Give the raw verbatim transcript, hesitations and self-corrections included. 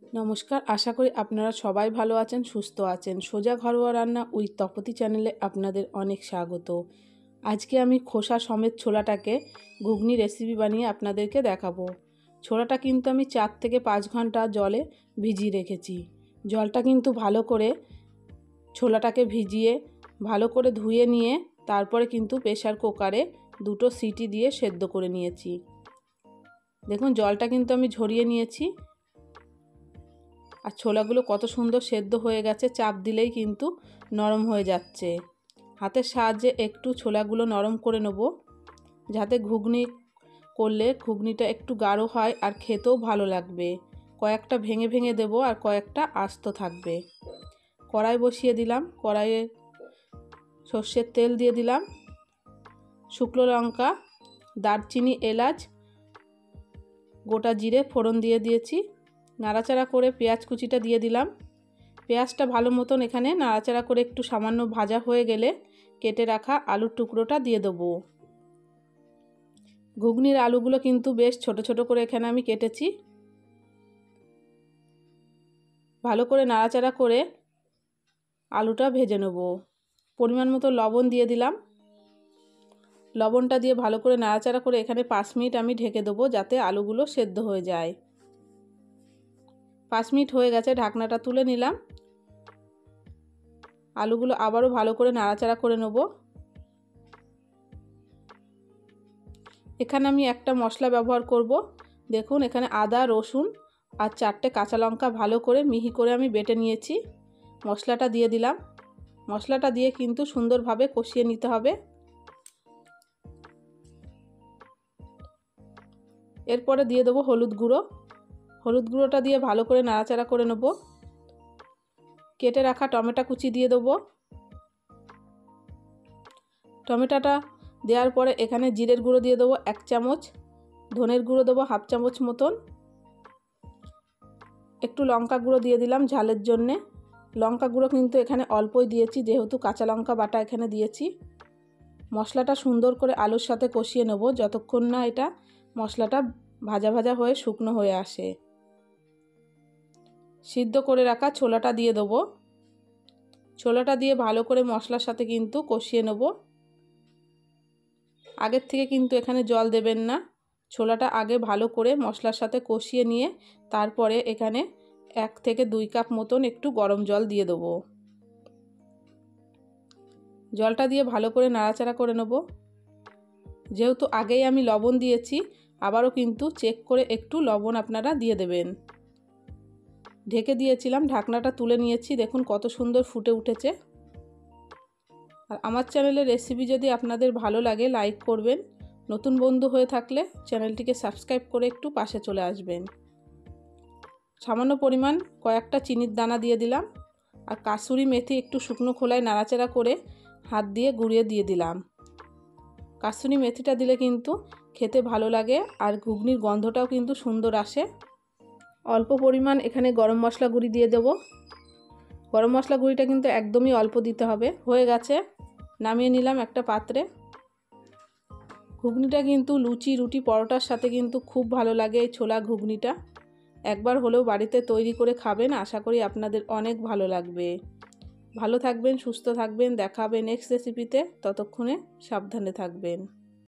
নমস্কার, আশা করি আপনারা সবাই ভালো আছেন, সুস্থ আছেন। সোজা ঘরোয়া রান্না উইথ তপতি চ্যানেলে আপনাদের অনেক স্বাগত। আজকে আমি খোসা সমেত ছোলাটাকে ঘুগনি রেসিপি বানিয়ে আপনাদেরকে দেখাবো। ছোলাটা কিন্তু আমি চার থেকে পাঁচ ঘন্টা জলে ভিজিয়ে রেখেছি। জলটা কিন্তু ভালো করে ছোলাটাকে ভিজিয়ে ভালো করে ধুয়ে নিয়ে তারপরে কিন্তু প্রেসার কুকারে দুটো সিটি দিয়ে সেদ্ধ করে নিয়েছি। দেখুন জলটা কিন্তু আমি ঝরিয়ে নিয়েছি। আর ছোলাগুলো কত সুন্দর সেদ্ধ হয়ে গেছে, চাপ দিলেই কিন্তু নরম হয়ে যাচ্ছে। হাতের সাহায্যে একটু ছোলাগুলো নরম করে নেব, যাতে ঘুগনি করলে ঘুগনিটা একটু গাঢ় হয় আর খেতেও ভালো লাগবে। কয়েকটা ভেঙে ভেঙে দেব আর কয়েকটা আস্ত থাকবে। কড়াই বসিয়ে দিলাম, কড়াইয়ে সর্ষের তেল দিয়ে দিলাম, শুকনো লঙ্কা, দারচিনি, এলাচ, গোটা জিরে ফোড়ন দিয়ে দিয়েছি। নাড়াচাড়া করে পেঁয়াজ কুচিটা দিয়ে দিলাম। পেঁয়াজটা ভালো মতন এখানে নাড়াচাড়া করে একটু সামান্য ভাজা হয়ে গেলে কেটে রাখা আলুর টুকরোটা দিয়ে দেবো। ঘুগনির আলুগুলো কিন্তু বেশ ছোট ছোট করে এখানে আমি কেটেছি। ভালো করে নাড়াচাড়া করে আলুটা ভেজে নেব। পরিমাণ মতো লবণ দিয়ে দিলাম। লবণটা দিয়ে ভালো করে নাড়াচাড়া করে এখানে পাঁচ মিনিট আমি ঢেকে দেবো, যাতে আলুগুলো সেদ্ধ হয়ে যায়। পাঁচ মিনিট হয়ে গেছে, ঢাকনাটা তুলে নিলাম। আলুগুলো আবারও ভালো করে নাড়াচাড়া করে নেব। এখানে আমি একটা মশলা ব্যবহার করব। দেখুন এখানে আদা, রসুন আর চারটে কাঁচা লঙ্কা ভালো করে মিহি করে আমি বেটে নিয়েছি। মশলাটা দিয়ে দিলাম। মশলাটা দিয়ে কিন্তু সুন্দরভাবে কষিয়ে নিতে হবে। এরপরে দিয়ে দেবো হলুদ গুঁড়ো। হলুদ গুঁড়োটা দিয়ে ভালো করে নাড়াচাড়া করে নেব। কেটে রাখা টমেটো কুচি দিয়ে দেবো। টমেটোটা দেওয়ার পরে এখানে জিরের গুঁড়ো দিয়ে দেবো এক চামচ, ধনের গুঁড়ো দেবো হাফ চামচ মতন, একটু লঙ্কা গুঁড়ো দিয়ে দিলাম ঝালের জন্যে। লঙ্কা গুঁড়ো কিন্তু এখানে অল্পই দিয়েছি, যেহেতু কাঁচা লঙ্কা বাটা এখানে দিয়েছি। মশলাটা সুন্দর করে আলুর সাথে কষিয়ে নেব, যতক্ষণ না এটা মশলাটা ভাজা ভাজা হয়ে শুকনো হয়ে আসে। সিদ্ধ করে রাখা ছোলাটা দিয়ে দেবো। ছোলাটা দিয়ে ভালো করে মশলার সাথে কিন্তু কষিয়ে নেব। আগের থেকে কিন্তু এখানে জল দেবেন না। ছোলাটা আগে ভালো করে মশলার সাথে কষিয়ে নিয়ে তারপরে এখানে এক থেকে দুই কাপ মতন একটু গরম জল দিয়ে দেবো। জলটা দিয়ে ভালো করে নাড়াচাড়া করে নেব। যেহেতু আগেই আমি লবণ দিয়েছি, আবারও কিন্তু চেক করে একটু লবণ আপনারা দিয়ে দেবেন। ঢেকে দিয়েছিলাম, ঢাকনাটা তুলে নিয়েছি। দেখুন কত সুন্দর ফুটে উঠেছে। আর আমার চ্যানেলের রেসিপি যদি আপনাদের ভালো লাগে লাইক করবেন, নতুন বন্ধু হয়ে থাকলে চ্যানেলটিকে সাবস্ক্রাইব করে একটু পাশে চলে আসবেন। সামান্য পরিমাণ কয়েকটা চিনির দানা দিয়ে দিলাম। আর কাসুরি মেথি একটু শুকনো খোলায় নাড়াচাড়া করে হাত দিয়ে গুঁড়িয়ে দিয়ে দিলাম। কাসুরি মেথিটা দিলে কিন্তু খেতে ভালো লাগে আর ঘুগনির গন্ধটাও কিন্তু সুন্দর আসে। অল্প পরিমাণ এখানে গরম মশলা গুঁড়ি দিয়ে দেব। গরম মশলা গুঁড়িটা কিন্তু একদমই অল্প দিতে হবে। হয়ে গেছে, নামিয়ে নিলাম একটা পাত্রে। ঘুগনিটা কিন্তু লুচি, রুটি, পরোটার সাথে কিন্তু খুব ভালো লাগে এই ছোলা ঘুগনিটা। একবার হলেও বাড়িতে তৈরি করে খাবেন, আশা করি আপনাদের অনেক ভালো লাগবে। ভালো থাকবেন, সুস্থ থাকবেন, দেখা হবে নেক্সট রেসিপিতে। ততক্ষণে সাবধানে থাকবেন।